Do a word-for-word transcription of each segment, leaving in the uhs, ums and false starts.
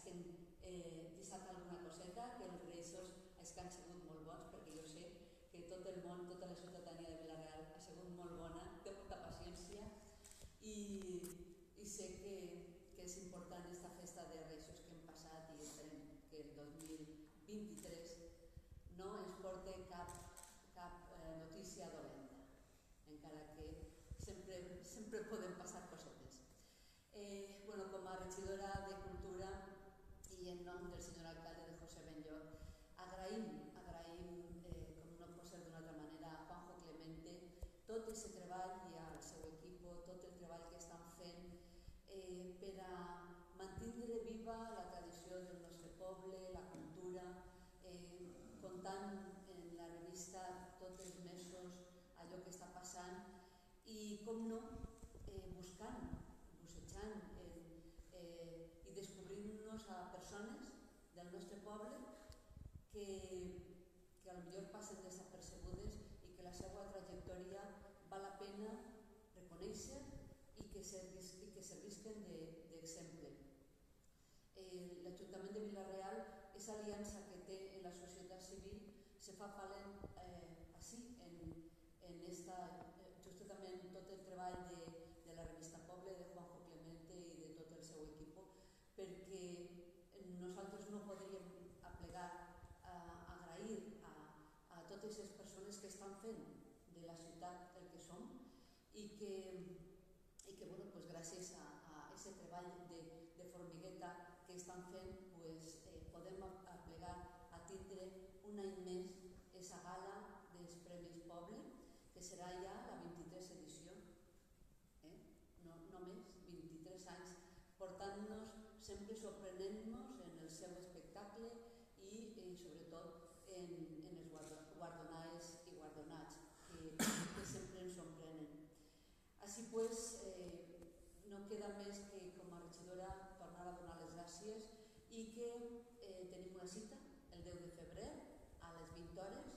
és que hem eh, deixat alguna coseta, que els reixos és que han sigut molt bons, perquè jo sé que tot el món, tota la ciutadania de Vila-real ha sigut molt bona, té molta paciència i, i sé que, que és important aquesta festa de reixos que hem passat i esperem que el dos mil vint-i-tres no ens porta cap, cap eh, notícia dolenta, encara que sempre, sempre poden passar cosetes. Eh, bueno, com a regidora de Cultura i en nom del senyor alcalde de José Benlloc, agraïm, agraïm eh, com no pot ser d'una altra manera, a Juanjo Clemente tot aquest treball i al seu equip, tot el treball que estan fent eh, per a mantenir viva la tradició del nostre poble, la cultura, eh, contant en la revista tots els mesos allò que està passant i, com no, eh, buscant, bussejant eh, eh, i descobrint-nos a persones del nostre poble que, que potser passen desapercebudes i que la seva trajectòria val la pena reconèixer i que, servis, i que servisquen d'exemple. Eh, L'Ajuntament de Vila-real, aquesta aliança que té en la societat civil, se fa palent eh, així, en, en esta, justament tot el treball de, de la revista Poble, de Juanjo Clemente i de tot el seu equip, perquè nosaltres no podríem aplegar a agrair a, a totes les persones que estan fent de la ciutat el que som i que, i que bueno, pues, gràcies a, a aquest treball de, de formigueta que estan fent pues, eh, podem aplegar a tindre un any més aquesta gala dels Premis Poble, que serà ja la vint-i-tres edició, eh? no, només vint-i-tres anys, portant-nos, sempre sorprenent-nos en el seu espectacle i eh, sobretot en, en els guardonats i guardonats que, que sempre ens sorprenen. Així pues, eh, no queda més que com a regidora tornar a donar les gràcies i que eh, tenim una cita el deu de febrer a les vint hores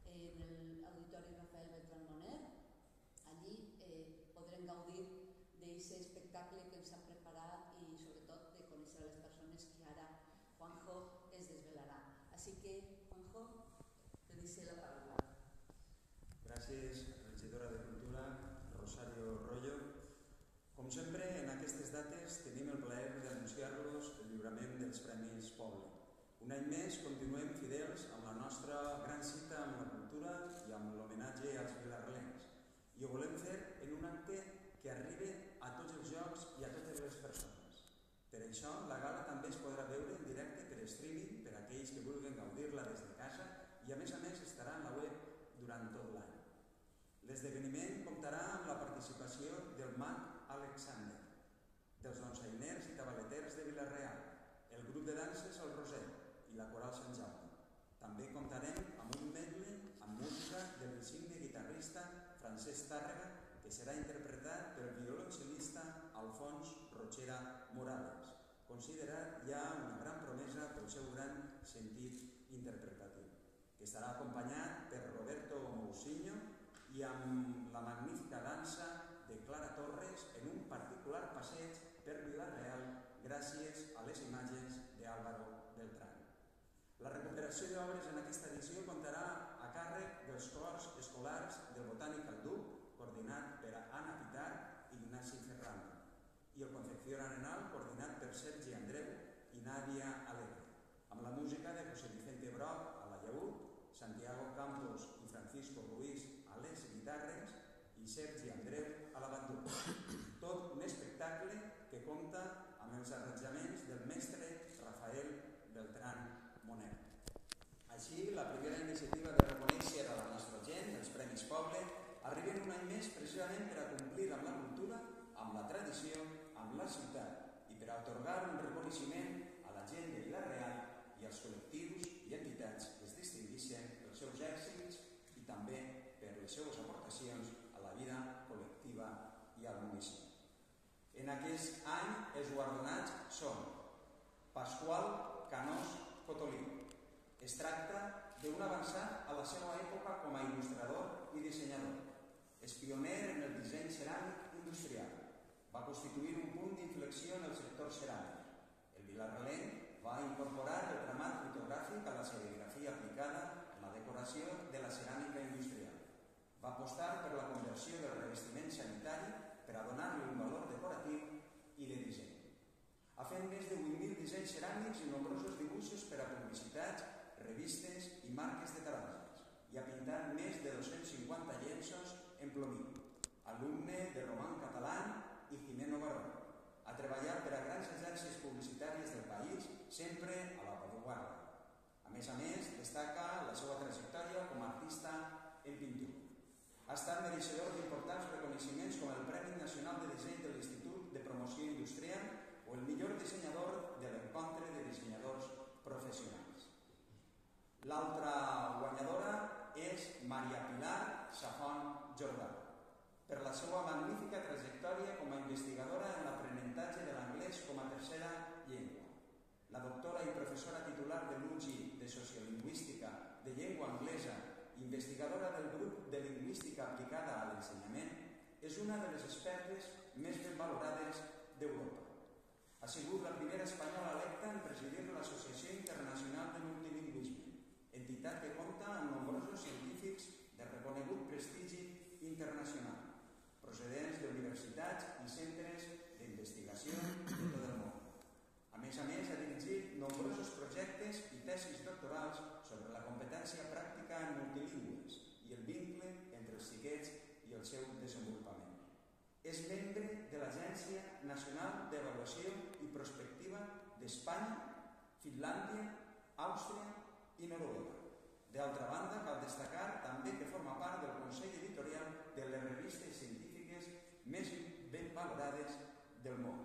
en l'Auditori Rafael Beltrán Moner. Allí eh, podrem gaudir d'aquest espectacle que ens han preparat i sobretot de conèixer les persones que ara Juanjo es desvelarà. Així que, Juanjo, te deixo la paraula. Gràcies, regidora de Cultura, Rosario Rollo. Com sempre, en aquestes dates tenim el plaer d'anunciar-los el lliurament dels Premis Poble. Un any més continuem fidels amb la nostra gran cita amb la cultura i amb l'homenatge als vilarrelencs. I ho volem fer en un acte que arribi a tots els llocs i a totes les persones. Per això, la gala també es podrà veure en directe per streaming per a aquells que vulguin gaudir-la des de casa i a més a més estarà en la web durant tot l'any. L'esdeveniment comptarà amb la participació del mag Alexander, dels donsainers i tabaleters de Vila-real, el grup de danses El Roser i la Coral Sant Jaume. També comptarem amb un medley amb música del insigne guitarrista Francesc Tàrrega, que serà interpretat pel violoncel·lista Alfons Rochera Morales, considerat ja una gran promesa pel seu gran sentit interpretatiu, que estarà acompanyat per Roberto Mousinho i amb la magnífica dansa de Clara Torres en un particular passeig per Vila-real gràcies a les imatges d'Álvaro Beltrán. La recuperació d'obres en aquesta edició comptarà a càrrec dels cors escolars del Botànic al Duc, coordinat per Anna Pitar i Ignasi Ferrando, i el Concepción Arenal, coordinat per Sergi Andreu i Nadia Alegre, amb la música de José Vicente Broc a la llaüt, Santiago Campos i Francisco Ruiz a les guitarres i Sergi Andreu a la banduca. Tot un espectacle que compta amb els arranjaments del mestre Rafael Beltrán Moner. Així, la primera iniciativa de reconèixer a la nostra gent, els Premis Poble, arriben un any més precisament per a complir amb la cultura, amb la tradició, amb la ciutat i per a atorgar un reconeixement a la gent de Vila-real i als col·lectius i entitats que es distingeixen pels seus èxits i també per les seves aportacions a la vida col·lectiva i al municipi. En aquest any, els guardonats són Pasqual Canós Cotolí. Es tracta d'un avançat a la seva època com a il·lustrador i dissenyador. És pioner en el disseny ceràmic industrial. Va constituir un punt d'inflexió en el sector ceràmic. El vilarrelenc monogràfic a la serigrafia aplicada en la decoració de la ceràmica industrial. Va apostar per la conversió del revestiment sanitari per a donar-li un valor decoratiu i de disseny. Ha fet més de vuit mil dissenys ceràmics i nombrosos dibuixos per a publicitats, revistes i marques de taronges i ha pintat més de dos-cents cinquanta llenços en plomí. Alumne de Roman Catalán i Jimeno Baró. Ha treballat per a grans agències publicitàries del país, sempre a l'avantguarda. A més a més, destaca la seva trajectòria com a artista en pintura. Ha estat mereixedor d'importants reconeixements com el Premi Nacional de Disseny de l'Institut de Promoció Industrial o el millor dissenyador de l'encontre de dissenyadors professionals. L'altra guanyadora és Maria Pilar Safont Jordà, per la seva magnífica trajectòria com a investigadora en l'aprenentatge de l'anglès com a tercera llengua. La doctora i professora titular de l'U G I de Sociolingüística de Llengua Anglesa, investigadora del grup de Lingüística aplicada a l'ensenyament, és una de les expertes més ben valorades d'Europa. Ha sigut la primera espanyola electa en presidir l'Associació Internacional de Multilingüisme, entitat que compta amb nombrosos científics de reconegut prestigi internacional, procedents d'universitats i centres d'investigació de tot el món. A més a més, ha dirigit nombrosos projectes i tesis doctorals sobre la competència pràctica en multilingües i el vincle entre els xiquets i el seu desenvolupament. És membre de l'Agència Nacional d'Avaluació i Prospectiva d'Espanya, Finlàndia, Àustria i Noruega. D'altra banda, cal destacar també que forma part del Consell Editorial de les revistes científiques més ben valorades del món.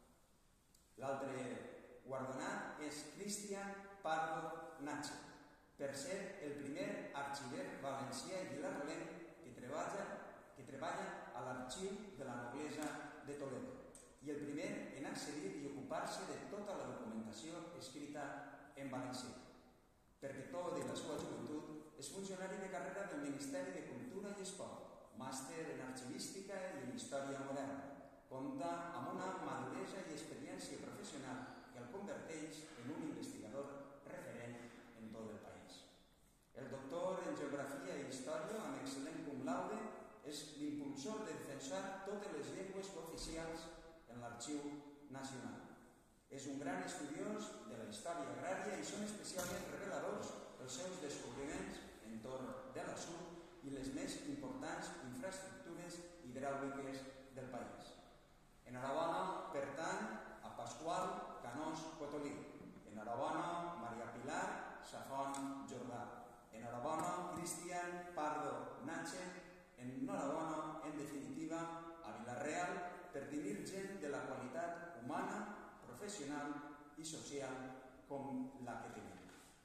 L'altre guardonat és Cristian Pardo Nache, per ser el primer arxiver valencià i vilarolenc que treballa, que treballa a l'Arxiu de la Noblesa de Toledo i el primer en accedir i ocupar-se de tota la documentació escrita en valencià. Perquè tot i la seva joventut és funcionari de carrera del Ministeri de Cultura i Esport, màster en arxivística i en història moderna. Compta amb una maduresa i experiència professional que el converteix en un investigador referent en tot el país. El doctor en Geografia i Història, amb excel·lent cum laude, és l'impulsor de defensar totes les llengües oficials en l'Arxiu Nacional. És un gran estudiós de la història agrària i són especialment reveladors els seus descobriments entorn de l'assur i les més importants infraestructures hidràuliques del país. Enhorabona, per tant, a Pasqual Canós Cotolí. Enhorabona, Maria Pilar Safont Jordà. Enhorabona, Cristian Pardo Nache. Enhorabona, en definitiva, a Vila-real per tenir gent de la qualitat humana, professional i social com la que tenim.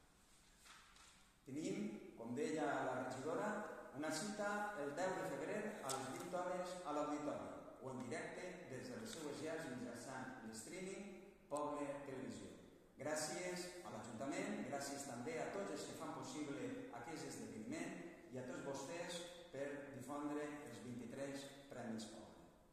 Tenim, com deia la regidora, una cita el deu de febrer a les vint hores a l'auditori o en directe des de les seues llars mitjançant l'streaming Poble Televisió. Gràcies a l'Ajuntament, gràcies també a tots els que fan possible aquest esdeveniment i a tots vostès per difondre els vint-i-tres Premis Poble.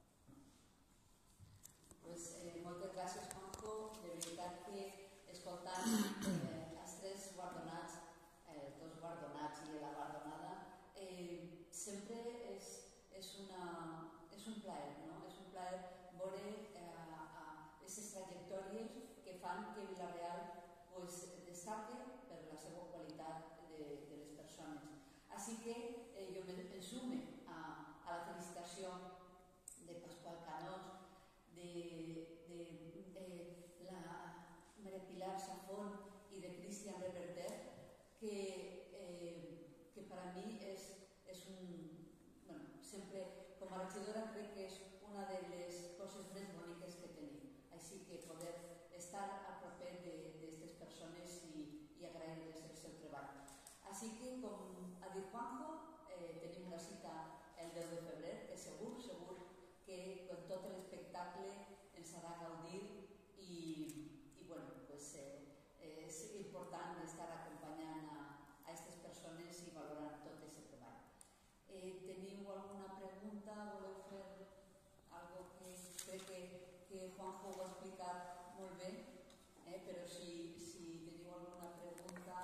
Pues, eh, moltes gràcies, Juanjo. De veritat que escoltant eh, els tres guardonats, eh, els dos guardonats i la guardonada, eh, sempre és, és, una, és un plaer, no? És un plaer veure aquestes eh, trajectòries que fan que Vila-real pues, destaque per la seva qualitat de, de les persones. Així que eh, jo em sume a, a la felicitació de Pasqual Canós, de, de, de la Maria Pilar Safont i de Cristian Reverter, que, eh, que per a mi és, és un... Bueno, sempre, com a regidora, crec que és una de les coses més boniques que tenim. Així que poder estar a propet d'aquestes persones i, i agrair-les el seu treball. Així que, com ha dit Juanjo, eh, tenim una cita el deu de febrer, que segur, segur que amb tot l'espectacle ens harà gaudir i, i bueno, pues, eh, és important estar acompanyant a aquestes persones i valorant tot aquest treball. Eh, teniu alguna pregunta? Voleu fer alguna cosa que crec que, que Juanjo ho ha explicat molt bé, eh, però si, si teniu alguna pregunta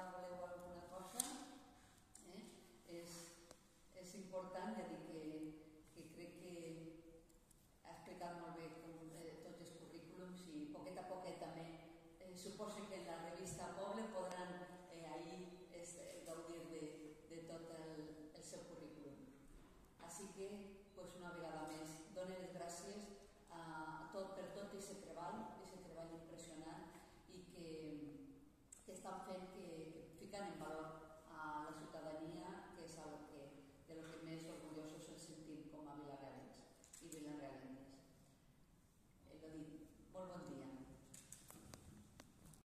important, ja dic que, que crec que ha explicat molt bé com, eh, tots els currículums i poquet a poquet també eh, suposo que en la revista Poble podran eh, ahir este, gaudir de, de tot el, el seu currículum. Així que, pues, una vegada més, dono les gràcies a tot, per tot aquest treball,